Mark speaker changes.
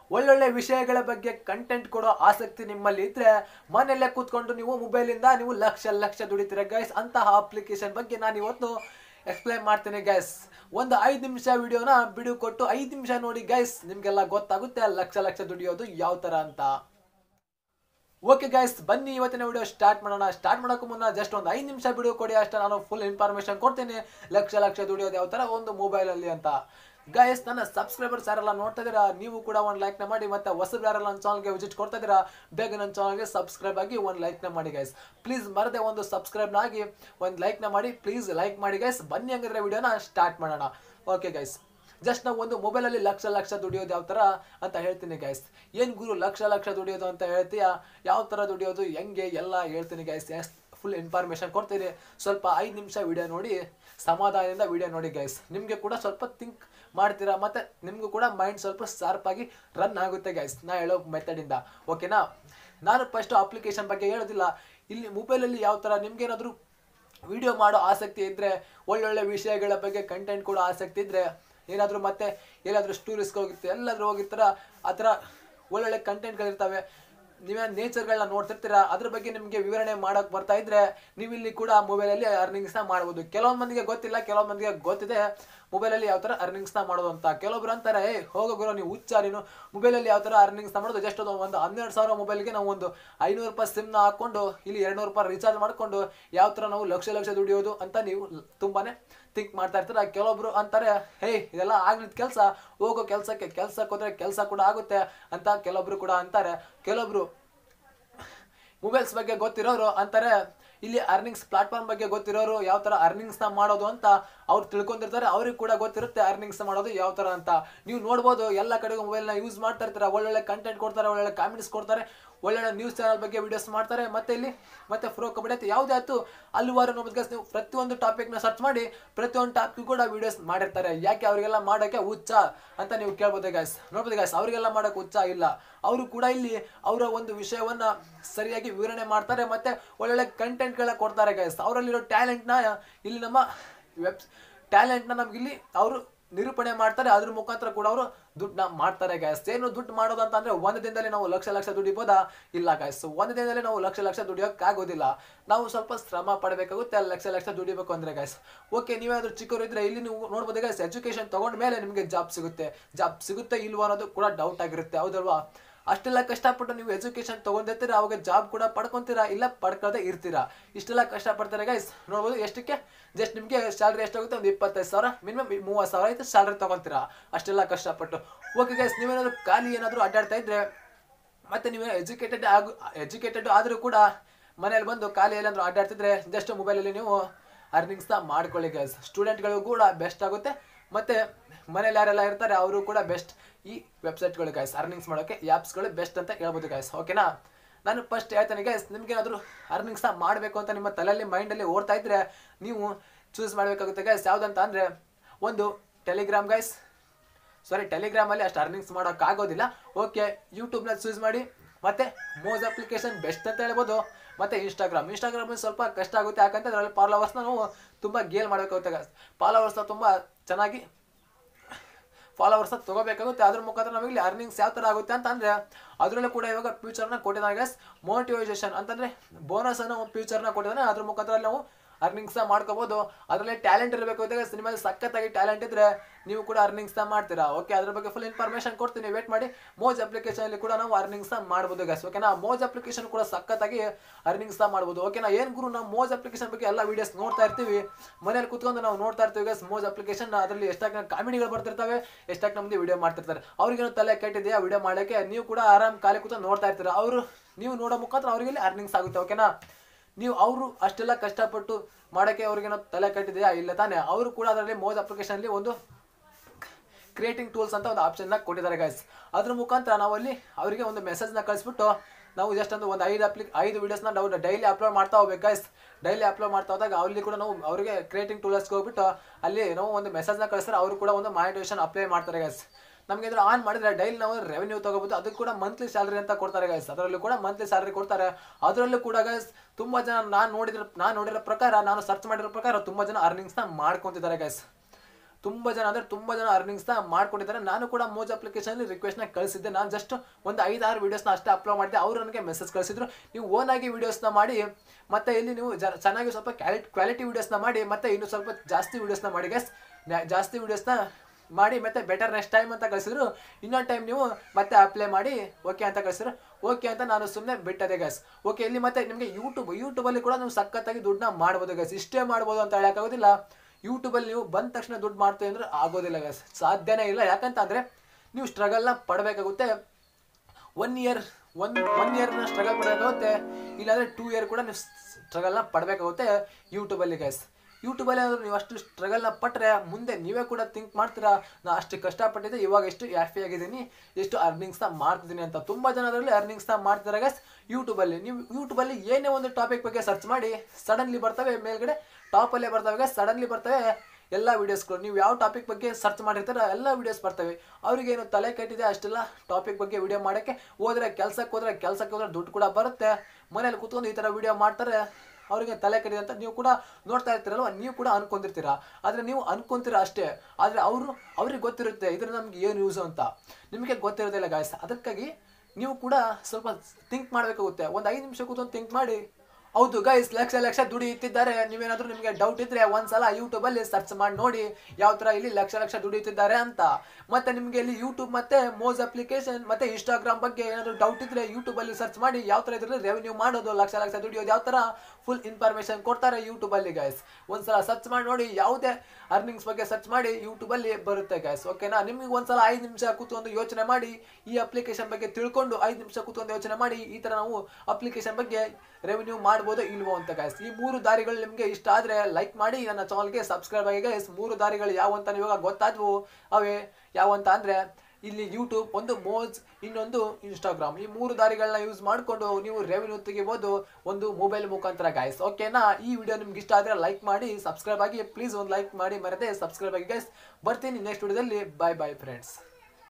Speaker 1: ಒಳ್ಳೊಳ್ಳೆ ವಿಷಯಗಳ ಬಗ್ಗೆ ಕಂಟೆಂಟ್ ಕೊಡೋ ಆಸಕ್ತಿ ನಿಮ್ಮಲ್ಲಿ ಇದ್ರೆ ಮನೆಯಲ್ಲೇ ಕೂತ್ಕೊಂಡು ನೀವು ಮೊಬೈಲಿಂದ ನೀವು ಲಕ್ಷ ಲಕ್ಷ ದುಡಿತೀರ ಗೈಸ್. ಅಂತಹ ಅಪ್ಲಿಕೇಶನ್ ಬಗ್ಗೆ ನಾನು ಇವತ್ತು ಎಕ್ಸ್ಪ್ಲೈನ್ ಮಾಡ್ತೀನಿ ಗೈಸ್. ಒಂದು 5 ನಿಮಿಷ ವಿಡಿಯೋನ ಬಿಡು ಕೊಟ್ಟು 5 ನಿಮಿಷ ನೋಡಿ ಗೈಸ್, ನಿಮ್ಗೆಲ್ಲ ಗೊತ್ತಾಗುತ್ತೆ ಲಕ್ಷ ಲಕ್ಷ ದುಡಿಯೋದು ಯಾವ ತರ ಅಂತ. ಓಕೆ ಗೈಸ್, ಬನ್ನಿ ಇವತ್ತಿನ ವಿಡಿಯೋ ಸ್ಟಾರ್ಟ್ ಮಾಡೋಣ. ಸ್ಟಾರ್ಟ್ ಮಾಡೋಕ್ಕೂ ಮುನ್ನ ಜಸ್ಟ್ ಒಂದು 5 ನಿಮಿಷ ವಿಡಿಯೋ ಕೊಡಿ ಅಷ್ಟೇ. ನಾನು ಫುಲ್ ಇನ್ಫಾರ್ಮೇಶನ್ ಕೊಡ್ತೀನಿ ಲಕ್ಷ ಲಕ್ಷ ದುಡಿಯೋದು ಯಾವ ತರ ಒಂದು ಮೊಬೈಲಲ್ಲಿ ಅಂತ. ಗೈಸ್, ನನ್ನ ಸಬ್ಸ್ಕ್ರೈಬರ್ಸ್ ಯಾರೆಲ್ಲ ನೋಡ್ತಾ ಇದೀರಾ ನೀವು ಕೂಡ ಒಂದು ಲೈಕ್ ನ ಮಾಡಿ. ಮತ್ತೆ ಹೊಸಬ್ರು ಯಾರೆಲ್ಲ ನನ್ನ ಚಾನಲ್ಗೆ ವಿಸಿಟ್ ಕೊಡ್ತಾ ಇದೀರಾ ಬೇಗ ನನ್ನ ಚಾನಲ್ಗೆ ಸಬ್ಸ್ಕ್ರೈಬ್ ಆಗಿ ಒಂದು ಲೈಕ್ ನ ಮಾಡಿ ಗೈಸ್. ಪ್ಲೀಸ್ ಮರದೆ ಒಂದು ಸಬ್ಸ್ಕ್ರೈಬ್ ನ ಆಗಿ ಒಂದು ಲೈಕ್ ನ ಮಾಡಿ. ಪ್ಲೀಸ್ ಲೈಕ್ ಮಾಡಿ ಗೈಸ್. ಬನ್ನಿ ಹಂಗಿದ್ರೆ ವಿಡಿಯೋನ ಸ್ಟಾರ್ಟ್ ಮಾಡೋಣ. ಓಕೆ ಗೈಸ್, ಜಸ್ಟ್ ನಾವು ಒಂದು ಮೊಬೈಲಲ್ಲಿ ಲಕ್ಷ ಲಕ್ಷ ದುಡಿಯೋದು ಯಾವ ಥರ ಅಂತ ಹೇಳ್ತೀನಿ ಗೈಸ್. ಏನು ಗುರು ಲಕ್ಷ ಲಕ್ಷ ದುಡಿಯೋದು ಅಂತ ಹೇಳ್ತೀಯಾ? ಯಾವ ಥರ ದುಡಿಯೋದು ಹೆಂಗೆ ಎಲ್ಲ ಹೇಳ್ತೀನಿ ಗೈಸ್. ಫುಲ್ ಇನ್ಫಾರ್ಮೇಷನ್ ಕೊಡ್ತೀನಿ. ಸ್ವಲ್ಪ 5 ನಿಮಿಷ ವಿಡಿಯೋ ನೋಡಿ, ಸಮಾಧಾನದಿಂದ ವಿಡಿಯೋ ನೋಡಿ ಗೈಸ್. ನಿಮಗೆ ಕೂಡ ಸ್ವಲ್ಪ ಥಿಂಕ್ ಮಾಡ್ತೀರಾ, ಮತ್ತು ನಿಮಗೂ ಕೂಡ ಮೈಂಡ್ ಸ್ವಲ್ಪ ಶಾರ್ಪ್ ಆಗಿ ರನ್ ಆಗುತ್ತೆ ಗೈಸ್ ನಾ ಹೇಳೋ ಮೆಥಡಿಂದ. ಓಕೆನಾ? ನಾನು ಫಸ್ಟು ಅಪ್ಲಿಕೇಶನ್ ಬಗ್ಗೆ ಹೇಳೋದಿಲ್ಲ. ಇಲ್ಲಿ ಮೊಬೈಲಲ್ಲಿ ಯಾವ ಥರ ನಿಮ್ಗೇನಾದರೂ ವಿಡಿಯೋ ಮಾಡೋ ಆಸಕ್ತಿ ಇದ್ದರೆ, ಒಳ್ಳೊಳ್ಳೆ ವಿಷಯಗಳ ಬಗ್ಗೆ ಕಂಟೆಂಟ್ ಕೊಡೋ ಆಸಕ್ತಿ ಇದ್ದರೆ, ಏನಾದರೂ ಮತ್ತೆ ಎಲ್ಲಾದರೂ ಟೂರಿಸ್ಟ್ಗೆ ಹೋಗಿರ್ತೀವಿ ಎಲ್ಲಾದರೂ ಹೋಗಿರ್ತಾರ ಆ ಥರ ಒಳ್ಳೊಳ್ಳೆ ಕಂಟೆಂಟ್ಗಳಿರ್ತವೆ. ನೀವೇ ನೇಚರ್ಗಳನ್ನ ನೋಡ್ತಿರ್ತೀರ, ಅದ್ರ ಬಗ್ಗೆ ನಿಮಗೆ ವಿವರಣೆ ಮಾಡೋಕೆ ಬರ್ತಾ ಇದ್ರೆ ನೀವು ಇಲ್ಲಿ ಕೂಡ ಮೊಬೈಲಲ್ಲಿ ಅರ್ನಿಂಗ್ಸ್ನ ಮಾಡ್ಬೋದು. ಕೆಲವೊಂದು ಮಂದಿಗೆ ಗೊತ್ತಿಲ್ಲ, ಕೆಲವೊಂದು ಮಂದಿಗೆ ಗೊತ್ತಿದೆ ಮೊಬೈಲಲ್ಲಿ ಯಾವ ಥರ ಅರ್ನಿಂಗ್ಸ್ನ ಮಾಡೋದು ಅಂತ. ಕೆಲವೊಬ್ರು ಅಂತಾರೆ, ಹೋಗೋ ಗುರು ನೀವು ಹುಚ್ಚ, ನೀನು ಮೊಬೈಲಲ್ಲಿ ಯಾವ ಥರ ಅರ್ನಿಂಗ್ಸ್ನ ಮಾಡೋದು. ಜಸ್ಟ್ ಒಂದು 12,000 ಮೊಬೈಲ್ಗೆ ನಾವು ಒಂದು 500 ರೂಪಾಯಿ ಸಿಮ್ನ ಹಾಕ್ಕೊಂಡು ಇಲ್ಲಿ 200 ರೂಪಾಯಿ ರೀಚಾರ್ಜ್ ಮಾಡಿಕೊಂಡು ಯಾವ ಥರ ನಾವು ಲಕ್ಷ ಲಕ್ಷ ದುಡಿಯೋದು ಅಂತ ನೀವು ತುಂಬಾನೇ ಥಿಂಕ್ ಮಾಡ್ತಾ ಇರ್ತಾರೆ. ಕೆಲವೊಬ್ರು ಅಂತಾರೆ, ಹೇ ಇದೆಲ್ಲ ಆಗ್ಲಿದ ಕೆಲಸ, ಹೋಗೋ ಕೆಲ್ಸಕ್ಕೆ ಹೋದ್ರೆ ಕೆಲಸ ಕೂಡ ಆಗುತ್ತೆ ಅಂತ ಕೆಲವೊಬ್ರು ಕೂಡ ಅಂತಾರೆ. ಕೆಲವೊಬ್ರು ಮೊಬೈಲ್ಸ್ ಬಗ್ಗೆ ಗೊತ್ತಿರೋರು ಅಂತಾರೆ, ಇಲ್ಲಿ ಅರ್ನಿಂಗ್ಸ್ ಪ್ಲಾಟ್ಫಾರ್ಮ್ ಬಗ್ಗೆ ಗೊತ್ತಿರೋರು ಯಾವ ಥರ ಅರ್ನಿಂಗ್ಸ್ನ ಮಾಡೋದು ಅಂತ ಅವ್ರು ತಿಳ್ಕೊಂಡಿರ್ತಾರೆ. ಅವ್ರಿಗೆ ಕೂಡ ಗೊತ್ತಿರುತ್ತೆ ಅರ್ನಿಂಗ್ಸ್ ಮಾಡೋದು ಯಾವ ಥರ ಅಂತ. ನೀವು ನೋಡ್ಬೋದು ಎಲ್ಲ ಕಡೆಗೂ ಮೊಬೈಲ್ನ ಯೂಸ್ ಮಾಡ್ತಾ ಇರ್ತಾರೆ. ಒಳ್ಳೊಳ್ಳೆ ಕಂಟೆಂಟ್ ಕೊಡ್ತಾರೆ, ಒಳ್ಳೊಳ್ಳೆ ಕಾಮೆಂಟ್ಸ್ ಕೊಡ್ತಾರೆ, ಒಳ್ಳೊಳ್ಳೆ ನ್ಯೂಸ್ ಚಾನಲ್ ಬಗ್ಗೆ ವಿಡಿಯೋಸ್ ಮಾಡ್ತಾರೆ. ಮತ್ತೆ ಇಲ್ಲಿ ಮತ್ತೆ ಫ್ರೋ ಕಬಡ್ಡಿ ಆಯ್ತು ಯಾವುದೇ ಆಯ್ತು ಅಲ್ಲಿವಾರು ನೋಡ್ಬೋದು. ನೀವು ಪ್ರತಿಯೊಂದು ಟಾಪಿಕ್ನ ಸರ್ಚ್ ಮಾಡಿ ಪ್ರತಿಯೊಂದು ಟಾಪಿಕ್ ಕೂಡ ವಿಡಿಯೋಸ್ ಮಾಡಿರ್ತಾರೆ. ಯಾಕೆ ಅವರಿಗೆಲ್ಲ ಮಾಡೋಕ್ಕೆ ಹುಚ್ಚ ಅಂತ ನೀವು ಕೇಳ್ಬೋದು ಗೈಸ್. ನೋಡ್ಬೋದು ಗೈಸ್, ಅವರಿಗೆಲ್ಲ ಮಾಡೋಕ್ಕೆ ಹುಚ್ಚ ಇಲ್ಲ. ಅವರು ಕೂಡ ಇಲ್ಲಿ ಅವರ ಒಂದು ವಿಷಯವನ್ನ ಸರಿಯಾಗಿ ವಿವರಣೆ ಮಾಡ್ತಾರೆ, ಮತ್ತೆ ಒಳ್ಳೊಳ್ಳೆ ಕಂಟೆಂಟ್ಗಳ ಕೊಡ್ತಾರೆ ಗೈಸ್. ಅವರಲ್ಲಿರೋ ಟ್ಯಾಲೆಂಟ್ನ ಇಲ್ಲಿ ನಮ್ಮ ಟ್ಯಾಲೆಂಟ್ನ ನಮ್ಗಿಲ್ಲಿ ಅವರು ನಿರೂಪಣೆ ಮಾಡ್ತಾರೆ. ಅದ್ರ ಮುಖಾಂತರ ಕೂಡ ಅವರು ದುಡ್ಡನ್ನ ಮಾಡ್ತಾರೆ ಗೈಸ್. ಏನು ದುಡ್ಡು ಮಾಡೋದು ಅಂತ ಅಂದ್ರೆ ಒಂದು ದಿನದಲ್ಲಿ ನಾವು ಲಕ್ಷ ಲಕ್ಷ ದುಡಿಬೋದಾ? ಇಲ್ಲ ಗೈಸ್, ಒಂದು ದಿನದಲ್ಲಿ ನಾವು ಲಕ್ಷ ಲಕ್ಷ ದುಡಿಯೋಕ್ಕಾಗೋದಿಲ್ಲ. ನಾವು ಸ್ವಲ್ಪ ಶ್ರಮ ಪಡಬೇಕಾಗುತ್ತೆ ಲಕ್ಷ ಲಕ್ಷ ದುಡಿಬೇಕು ಅಂದ್ರೆ ಗೈಸ್. ಓಕೆ, ನೀವೇನಾದ್ರೂ ಚಿಕ್ಕವರು ಇದ್ರೆ ಇಲ್ಲಿ ನೀವು ನೋಡ್ಬೋದು ಗೈಸ್, ಎಜುಕೇಶನ್ ತಗೊಂಡ ಮೇಲೆ ನಿಮಗೆ ಜಾಬ್ ಸಿಗುತ್ತೆ ಇಲ್ವಾ ಅನ್ನೋದು ಕೂಡ ಡೌಟ್ ಆಗಿರುತ್ತೆ, ಹೌದಲ್ವಾ? ಅಷ್ಟೆಲ್ಲ ಕಷ್ಟಪಟ್ಟು ನೀವು ಎಜುಕೇಶನ್ ತಗೊಂಡಿರ್ತೀರ, ಅವಾಗ ಜಾಬ್ ಕೂಡ ಪಡ್ಕೊಂತೀರಾ, ಇಲ್ಲ ಪಡ್ಕೊಳ್ಳದೆ ಇರ್ತೀರಾ. ಇಷ್ಟೆಲ್ಲ ಕಷ್ಟಪಡ್ತಾರೆ ಗೈಸ್. ನೋಡ್ಬೋದು ಎಷ್ಟಕ್ಕೆ ಜಸ್ಟ್ ನಿಮಗೆ ಸ್ಯಾಲ್ರಿ ಎಷ್ಟಾಗುತ್ತೆ, ಒಂದು 25,000 ಮಿನಿಮಮ್ 30,000 ಆಯ್ತು ಸ್ಯಾಲ್ರಿ ತಗೊಂತೀರಾ ಅಷ್ಟೆಲ್ಲ ಕಷ್ಟಪಟ್ಟು. ಓಕೆ ಗೈಸ್, ನೀವೇನಾದ್ರು ಖಾಲಿ ಏನಾದರೂ ಅಡ್ಡಾಡ್ತಾ ಇದ್ರೆ, ಮತ್ತೆ ನೀವು ಎಜುಕೇಟೆಡ್ ಆದರೂ ಕೂಡ ಮನೇಲಿ ಬಂದು ಖಾಲಿ ಎಲ್ಲಾದ್ರೂ ಅಡ್ಡಾಡ್ತಿದ್ರೆ ಜಸ್ಟ್ ಮೊಬೈಲಲ್ಲಿ ನೀವು ಅರ್ನಿಂಗ್ಸ್ನ ಮಾಡ್ಕೊಳ್ಳಿ ಗೈಸ್. ಸ್ಟೂಡೆಂಟ್ಗಳು ಕೂಡ ಬೆಸ್ಟ್ ಆಗುತ್ತೆ, ಮತ್ತೆ ಮನೇಲಿ ಯಾರೆಲ್ಲ ಇರ್ತಾರೆ ಅವರು ಕೂಡ ಬೆಸ್ಟ್. ಈ ವೆಬ್ಸೈಟ್ಗಳು ಗೈಸ್ ಅರ್ನಿಂಗ್ಸ್ ಮಾಡೋಕ್ಕೆ ಆ್ಯಪ್ಸ್ಗಳು ಬೆಸ್ಟ್ ಅಂತ ಹೇಳ್ಬೋದು ಗೈಸ್. ಓಕೆನಾ? ನಾನು ಫಸ್ಟ್ ಹೇಳ್ತೇನೆ ಗೈಸ್, ನಿಮ್ಗೇನಾದರೂ ಅರ್ನಿಂಗ್ಸ್ನ ಮಾಡಬೇಕು ಅಂತ ನಿಮ್ಮ ತಲೆಯಲ್ಲಿ ಮೈಂಡಲ್ಲಿ ಓಡ್ತಾ ಇದ್ರೆ ನೀವು ಚೂಸ್ ಮಾಡಬೇಕಾಗುತ್ತೆ ಗೈಸ್. ಯಾವುದಂತ ಅಂದರೆ ಒಂದು ಟೆಲಿಗ್ರಾಮ್ ಗೈಸ್. ಟೆಲಿಗ್ರಾಮಲ್ಲಿ ಅಷ್ಟು ಅರ್ನಿಂಗ್ಸ್ ಮಾಡೋಕ್ಕಾಗೋದಿಲ್ಲ. ಓಕೆ, ಯೂಟ್ಯೂಬ್ನಲ್ಲಿ ಚೂಸ್ ಮಾಡಿ. ಮತ್ತೆ ಮೋಜ್ ಅಪ್ಲಿಕೇಶನ್ ಬೆಸ್ಟ್ ಅಂತ ಹೇಳ್ಬೋದು. ಮತ್ತೆ ಇನ್ಸ್ಟಾಗ್ರಾಮ್ ಸ್ವಲ್ಪ ಕಷ್ಟ ಆಗುತ್ತೆ, ಯಾಕಂದರೆ ಅದರಲ್ಲಿ ಫಾಲೋವರ್ಸ್ನ ನಾವು ತುಂಬ ಗೇಲ್ ಮಾಡಬೇಕಾಗುತ್ತೆ ಗೈಸ್. ಫಾಲೋವರ್ಸ್ನ ತುಂಬ ಚೆನ್ನಾಗಿ ಫಾಲೋವರ್ಸ್ನ ತೊಗೋಬೇಕಾಗುತ್ತೆ. ಅದ್ರ ಮುಖಾಂತರ ನಮಗೆ ಇಲ್ಲಿ ಅರ್ನಿಂಗ್ಸ್ ಯಾವ ಥರ ಆಗುತ್ತೆ ಅಂತ ಅಂದರೆ ಅದರಲ್ಲೂ ಕೂಡ ಇವಾಗ ಫ್ಯೂಚರ್ನ ಕೊಟ್ಟಿದ್ದಾರೆ ಗೈಸ್. ಮೋಟಿವೈಸೇಷನ್ ಅಂತಂದರೆ ಬೋನಸ್ ಅನ್ನೋ ಒಂದು ಫ್ಯೂಚರ್ನ ಕೊಟ್ಟಿದ್ದಾನೆ. ಅದ್ರ ಮುಖಾಂತರ ನಾವು ಅರ್ನಿಂಗ್ಸ್ನ ಮಾಡ್ಕೋಬೋದು. ಅದರಲ್ಲಿ ಟ್ಯಾಲೆಂಟ್ ಇರಬೇಕು ಅಂತ ನಿಮ್ಮಲ್ಲಿ ಸಖತ್ತಾಗಿ ಟ್ಯಾಲೆಂಟ್ ಇದ್ದರೆ ನೀವು ಕೂಡ ಅರ್ನಿಂಗ್ಸ್ನ ಮಾಡ್ತೀರಾ. ಓಕೆ, ಅದ್ರ ಬಗ್ಗೆ ಫುಲ್ ಇನ್ಫಾರ್ಮೇಷನ್ ಕೊಡ್ತೀನಿ, ವೇಟ್ ಮಾಡಿ. ಮೋಜ್ ಅಪ್ಲಿಕೇಶನಲ್ಲಿ ಕೂಡ ನಾವು ಅರ್ನಿಂಗ್ಸ್ನ ಮಾಡ್ಬೋದು ಗೈಸ್. ಓಕೆನಾ? ಮೋಜ್ ಅಪ್ಲಿಕೇಶನ್ ಕೂಡ ಸಖತ್ತಾಗಿ ಅರ್ನಿಂಗ್ಸ್ನ ಮಾಡ್ಬೋದು. ಓಕೆನಾ? ಏನು ಗುರು ನಾವು ಮೋಜ್ ಅಪ್ಲಿಕೇಶನ್ ಬಗ್ಗೆ ಎಲ್ಲ ವೀಡಿಯೋಸ್ ನೋಡ್ತಾ ಇರ್ತೀವಿ, ಮನೇಲಿ ಕೂತ್ಕೊಂಡು ನಾವು ನೋಡ್ತಾ ಇರ್ತೀವಿ ಗೈಸ್. ಮೋಜ್ ಅಪ್ಲಿಕೇಶನ್ ಅದರಲ್ಲಿ ಎಷ್ಟಾಗಿ ಕಾಮಿಡಿಗಳು ಬರ್ತಿರ್ತವೆ, ಎಷ್ಟಾಗಿ ನಮ್ಮದು ವಿಡಿಯೋ ಮಾಡ್ತಿರ್ತಾರೆ. ಅವ್ರಿಗೇನು ತಲೆ ಕೆಟ್ಟಿದೆಯಾ ವಿಡಿಯೋ ಮಾಡೋಕ್ಕೆ? ನೀವು ಕೂಡ ಆರಾಮ್ ಖಾಲಿ ಕೂತ್ಕೊಂಡು ನೋಡ್ತಾ ಇರ್ತೀರ. ನೀವು ನೋಡೋ ಮುಖಾಂತರ ಅವ್ರಿಗೆ ಅರ್ನಿಂಗ್ಸ್ ಆಗುತ್ತೆ. ಓಕೆನಾ? ನೀವು ಅವರು ಅಷ್ಟೆಲ್ಲ ಕಷ್ಟಪಟ್ಟು ಮಾಡೋಕ್ಕೆ ಅವ್ರಿಗೇನೋ ತಲೆ ಕಟ್ಟಿದೆಯಾ? ಇಲ್ಲ ತಾನೇ. ಅವರು ಕೂಡ ಅದರಲ್ಲಿ ಮೋಜ್ ಅಪ್ಲಿಕೇಶನಲ್ಲಿ ಒಂದು ಕ್ರಿಯೇಟಿಂಗ್ ಟೂಲ್ಸ್ ಅಂತ ಒಂದು ಆಪ್ಷನ್ನ ಕೊಟ್ಟಿದ್ದಾರೆ ಗೈಸ್. ಅದ್ರ ಮುಖಾಂತರ ನಾವು ಅಲ್ಲಿ ಅವರಿಗೆ ಒಂದು ಮೆಸೇಜ್ನ ಕಳಿಸ್ಬಿಟ್ಟು ನಾವು ಜಸ್ಟ್ ಒಂದು 5 ವೀಡಿಯೋಸ್ನ ನಾವು ಡೈಲಿ ಅಪ್ಲೋಡ್ ಮಾಡ್ತಾ ಹೋಗ್ಬೇಕು ಗೈಸ್. ಡೈಲಿ ಅಪ್ಲೋಡ್ ಮಾಡ್ತಾ ಹೋದಾಗ ಅಲ್ಲಿ ಕೂಡ ನಾವು ಅವರಿಗೆ ಕ್ರಿಯೇಟಿಂಗ್ ಟೂಲ್ಸ್ಗೆ ಹೋಗ್ಬಿಟ್ಟು ಅಲ್ಲಿ ನಾವು ಒಂದು ಮೆಸೇಜ್ನ ಕಳಿಸ್ತಾರೆ. ಅವರು ಕೂಡ ಒಂದು ಮಾನಿಟೈಸೇಷನ್ ಅಪ್ಲೈ ಮಾಡ್ತಾರೆ ಗೈಸ್. ನಮಗೆ ಇದ್ರ ಆನ್ ಮಾಡಿದ್ರೆ ಡೈಲಿ ನಾವು ರೆವೆನ್ಯೂ ತಗೋಬಹುದು. ಅದಕ್ಕೆ ಕೂಡ ಮಂತ್ಲಿ ಸ್ಯಾಲರಿ ಅಂತ ಕೊಡ್ತಾರೆ ಗೈಸ್. ಅದರಲ್ಲೂ ಕೂಡ ಮಂತ್ಲಿ ಸ್ಯಾಲರಿ ಕೊಡ್ತಾರೆ. ಅದರಲ್ಲೂ ಕೂಡ ಗೈಸ್ ತುಂಬ ಜನ ನಾನು ನೋಡಿರೋ ಪ್ರಕಾರ, ನಾನು ಸರ್ಚ್ ಮಾಡಿರೋ ಪ್ರಕಾರ ತುಂಬ ಜನ ಅರ್ನಿಂಗ್ಸ್ನ ಮಾಡ್ಕೊತಿದ್ದಾರೆ ಗೈಸ್. ತುಂಬ ಜನ ಅರ್ನಿಂಗ್ಸ್ನ ಮಾಡ್ಕೊಂಡಿದ್ದಾರೆ. ನಾನು ಕೂಡ ಮೋಜ್ ಅಪ್ಲಿಕೇಶನ್ ರಿಕ್ವೆಸ್ಟ್ನ ಕಳಿಸಿದ್ದೆ. ನಾನು ಜಸ್ಟ್ ಒಂದು 5-6 ವೀಡಿಯೋಸ್ನ ಅಷ್ಟೇ ಅಪ್ಲೋಡ್ ಮಾಡಿದೆ. ಅವರು ನನಗೆ ಮೆಸೇಜ್ ಕಳಿಸಿದ್ರು, ನೀವು ಓನ್ ಆಗಿ ವೀಡಿಯೋಸ್ನ ಮಾಡಿ ಮತ್ತೆ ಇಲ್ಲಿ ನೀವು ಚೆನ್ನಾಗಿ ಸ್ವಲ್ಪ ಕ್ವಾಲಿಟಿ ವೀಡಿಯೋಸ್ನ ಮಾಡಿ ಮತ್ತೆ ಇನ್ನೂ ಸ್ವಲ್ಪ ಜಾಸ್ತಿ ವೀಡಿಯೋಸ್ನ ಮಾಡಿ ಗೈಸ್, ಜಾಸ್ತಿ ವೀಡಿಯೋಸ್ನ ಮಾಡಿ ಮತ್ತೆ ಬೆಟರ್ ನೆಕ್ಸ್ಟ್ ಟೈಮ್ ಅಂತ ಕಳಿಸಿದ್ರು. ಇನ್ನೊಂದು ಟೈಮ್ ನೀವು ಮತ್ತೆ ಅಪ್ಲೈ ಮಾಡಿ ಓಕೆ ಅಂತ ಕಳಿಸಿದ್ರು. ಓಕೆ ಅಂತ ನಾನು ಸುಮ್ಮನೆ ಬಿಟ್ಟದೆ ಗೈಸ್. ಓಕೆ, ಇಲ್ಲಿ ಮತ್ತೆ ನಿಮಗೆ ಯೂಟ್ಯೂಬಲ್ಲಿ ಕೂಡ ನೀವು ಸಖತ್ತಾಗಿ ದುಡ್ಡನ್ನ ಮಾಡ್ಬೋದು ಗೈಸ್. ಇಷ್ಟೇ ಮಾಡ್ಬೋದು ಅಂತ ಹೇಳೋಕ್ಕಾಗೋದಿಲ್ಲ. ಯೂಟ್ಯೂಬಲ್ಲಿ ನೀವು ಬಂದ ತಕ್ಷಣ ದುಡ್ಡು ಮಾಡ್ತೀವಿ ಅಂದರೆ ಆಗೋದಿಲ್ಲ ಗೈಸ್, ಸಾಧ್ಯನೇ ಇಲ್ಲ. ಯಾಕಂತಂದರೆ ನೀವು ಸ್ಟ್ರಗಲ್ನ ಪಡಬೇಕಾಗುತ್ತೆ. ಒನ್ ಇಯರ್ನ ಸ್ಟ್ರಗಲ್ ಪಡಬೇಕಾಗುತ್ತೆ, ಇಲ್ಲಾಂದರೆ 2 ಇಯರ್ ಕೂಡ ನೀವು ಸ್ಟ್ರಗಲ್ನ ಪಡಬೇಕಾಗುತ್ತೆ ಯೂಟ್ಯೂಬಲ್ಲಿ ಗೈಸ್. ಯೂಟ್ಯೂಬಲ್ಲಿ ಆದರೂ ನೀವು ಅಷ್ಟು ಸ್ಟ್ರಗಲ್ನ ಪಟ್ಟರೆ ಮುಂದೆ ನೀವೇ ಕೂಡ ಥಿಂಕ್ ಮಾಡ್ತೀರಾ, ನಾನು ಅಷ್ಟು ಕಷ್ಟಪಟ್ಟಿದ್ದೆ, ಇವಾಗ ಎಷ್ಟು ಹ್ಯಾಪಿ ಆಗಿದ್ದೀನಿ, ಎಷ್ಟು ಅರ್ನಿಂಗ್ಸ್ನ ಮಾಡ್ತಿದ್ದೀನಿ ಅಂತ. ತುಂಬ ಜನ ಅದರಲ್ಲಿ ಅರ್ನಿಂಗ್ಸ್ನ ಮಾಡ್ತಾರೆ ಗೈಸ್ ಯೂಟ್ಯೂಬಲ್ಲಿ. ನೀವು ಯೂಟ್ಯೂಬಲ್ಲಿ ಏನೇ ಒಂದು ಟಾಪಿಕ್ ಬಗ್ಗೆ ಸರ್ಚ್ ಮಾಡಿ ಸಡನ್ಲಿ ಬರ್ತವೆ, ಮೇಲ್ಗಡೆ ಟಾಪಲ್ಲೇ ಬರ್ತವೆ ಗೈಸ್, ಸಡನ್ಲಿ ಬರ್ತವೆ ಎಲ್ಲ ವೀಡಿಯೋಸ್ಗಳು. ನೀವು ಯಾವ ಟಾಪಿಕ್ ಬಗ್ಗೆ ಸರ್ಚ್ ಮಾಡಿರ್ತಾರೋ ಎಲ್ಲ ವೀಡಿಯೋಸ್ ಬರ್ತವೆ. ಅವ್ರಿಗೇನು ತಲೆ ಕೆಟ್ಟಿದೆ ಅಷ್ಟೆಲ್ಲ ಟಾಪಿಕ್ ಬಗ್ಗೆ ವಿಡಿಯೋ ಮಾಡೋಕ್ಕೆ. ಕೆಲ್ಸಕ್ಕೆ ಹೋದ್ರೆ ದುಡ್ಡು ಕೂಡ ಬರುತ್ತೆ. ಮನೇಲಿ ಕೂತ್ಕೊಂಡು ಈ ಥರ ವಿಡಿಯೋ ಮಾಡ್ತಾರೆ, ಅವರಿಗೆ ತಲೆ ಕೆಟ್ಟಿದೆ ಅಂತ ನೀವು ಕೂಡ ನೋಡ್ತಾ ಇರ್ತೀರಲ್ವ, ನೀವು ಕೂಡ ಅನ್ಕೊಂತಿರ್ತೀರಾ. ಆದರೆ ನೀವು ಅನ್ಕೊಂತೀರಾ ಅಷ್ಟೇ, ಆದರೆ ಅವ್ರಿಗೆ ಗೊತ್ತಿರುತ್ತೆ ಇದರಿಂದ ನಮ್ಗೆ ಏನು ಯೂಸು ಅಂತ. ನಿಮಗೆ ಗೊತ್ತಿರೋದಿಲ್ಲ ಗಾಯ್ಸ್. ಅದಕ್ಕಾಗಿ ನೀವು ಕೂಡ ಸ್ವಲ್ಪ ಥಿಂಕ್ ಮಾಡಬೇಕಾಗುತ್ತೆ. ಒಂದು 5 ನಿಮಿಷ ಕೂತ್ಕೊಂಡು ಥಿಂಕ್ ಮಾಡಿ, ಹೌದು ಗೈಸ್ ಲಕ್ಷ ದುಡಿಯುತ್ತಿದ್ದಾರೆ. ನೀವೇನಾದರೂ ನಿಮಗೆ ಡೌಟ್ ಇದ್ದರೆ ಒಂದ್ಸಲ ಯೂಟ್ಯೂಬಲ್ಲಿ ಸರ್ಚ್ ಮಾಡಿ ನೋಡಿ ಯಾವ ಥರ ಇಲ್ಲಿ ಲಕ್ಷ ದುಡಿಯುತ್ತಿದ್ದಾರೆ ಅಂತ. ಮತ್ತೆ ನಿಮಗೆ ಇಲ್ಲಿ ಯೂಟ್ಯೂಬ್ ಮತ್ತೆ ಮೋಜ್ ಅಪ್ಲಿಕೇಶನ್ ಮತ್ತೆ ಇನ್ಸ್ಟಾಗ್ರಾಮ್ ಬಗ್ಗೆ ಏನಾದರೂ ಡೌಟ್ ಇದ್ದರೆ ಯೂಟ್ಯೂಬಲ್ಲಿ ಸರ್ಚ್ ಮಾಡಿ ಯಾವ ಥರ ಇದರಲ್ಲಿ ರೆವೆನ್ಯೂ ಮಾಡೋದು, ಲಕ್ಷ ದುಡಿಯೋದು ಯಾವ ಥರ ಫುಲ್ ಇನ್ಫಾರ್ಮೇಷನ್ ಕೊಡ್ತಾರೆ ಯೂಟ್ಯೂಬಲ್ಲಿ ಗೈಸ್. ಒಂದ್ಸಲ ಸರ್ಚ್ ಮಾಡಿ ನೋಡಿ, ಯಾವುದೇ ಅರ್ನಿಂಗ್ಸ್ ಬಗ್ಗೆ ಸರ್ಚ್ ಮಾಡಿ ಯೂಟ್ಯೂಬಲ್ಲಿ ಬರುತ್ತೆ ಗೈಸ್. ಓಕೆನಾ? ನಿಮಗೆ ಒಂದ್ಸಲ 5 ನಿಮಿಷ ಕೂತ್ಕೊಂಡು ಯೋಚನೆ ಮಾಡಿ ಈ ಅಪ್ಲಿಕೇಶನ್ ಬಗ್ಗೆ ತಿಳ್ಕೊಂಡು 5 ನಿಮಿಷ ಕೂತ್ಕೊಂಡು ಯೋಚನೆ ಮಾಡಿ ಈ ಥರ ನಾವು ಅಪ್ಲಿಕೇಶನ್ ಬಗ್ಗೆ ರೆವೆನ್ಯೂ ಮಾಡ್ಬೋದು ಇಲ್ವೋ ಅಂತ ಗೈಸ್. ಈ 3 ದಾರಿಗಳು ನಿಮಗೆ ಇಷ್ಟ ಆದರೆ ಲೈಕ್ ಮಾಡಿ, ನನ್ನ ಚಾನಲ್ಗೆ ಸಬ್ಸ್ಕ್ರೈಬ್ ಆಗಿ ಗೈಸ್. 3 ದಾರಿಗಳು ಯಾವಂತ ಇವಾಗ ಗೊತ್ತಾದ್ವು. ಅವೇ ಯಾವಂತ ಅಂದರೆ ಇಲ್ಲಿ ಯೂಟ್ಯೂಬ್, ಒಂದು ಮೋಜ್, ಇನ್ನೊಂದು ಇನ್ಸ್ಟಾಗ್ರಾಮ್. ಈ 3 ದಾರಿಗಳನ್ನ ಯೂಸ್ ಮಾಡಿಕೊಂಡು ನೀವು ರೆವೆನ್ಯೂ ತೆಗಿಬೋದು ಒಂದು ಮೊಬೈಲ್ ಮುಖಾಂತರ ಗೈಸ್. ಓಕೆನಾ? ಈ ವಿಡಿಯೋ ನಿಮ್ಗೆ ಇಷ್ಟ ಆದರೆ ಲೈಕ್ ಮಾಡಿ, ಸಬ್ಸ್ಕ್ರೈಬ್ ಆಗಿ ಪ್ಲೀಸ್ ಒಂದು ಲೈಕ್ ಮಾಡಿ, ಮರೆತೆ ಸಬ್ಸ್ಕ್ರೈಬ್ ಆಗಿ ಗೈಸ್. ಬರ್ತೀನಿ ನೆಕ್ಸ್ಟ್ ವಿಡಿಯೋದಲ್ಲಿ. Bye friends.